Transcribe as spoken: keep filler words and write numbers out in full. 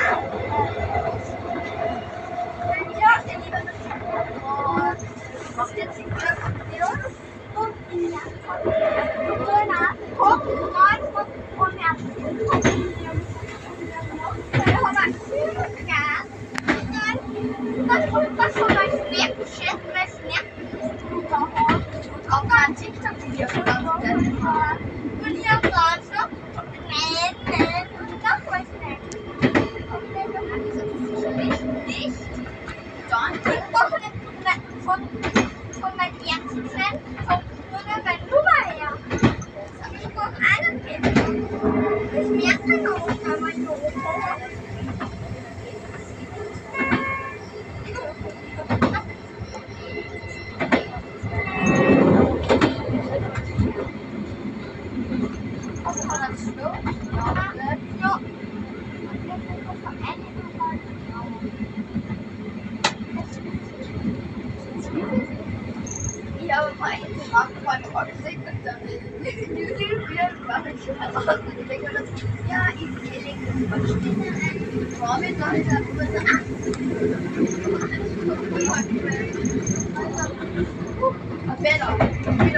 Ja, der liebe und ich mache jetzt die Video. Und ja, guck, nein, guck, und ja. Das kommt das von meinem Snapchat, mein Snapchat. Und auch mein TikTok-Video. Und hier gerade Rennen und noch was nicht. Dann von, von meinem ersten Fan kommt nur meine Nummer her. Das habe ich noch angegeben. Ich merke noch bei meinem Nummer. Ich habe mal einen gemacht, meine Frau gesehen und dann mache ich schon heraus. Und ich denke mir das, ja, ich lege das Verstehen ein, vor mir soll ich darüber so, ach, was wäre das?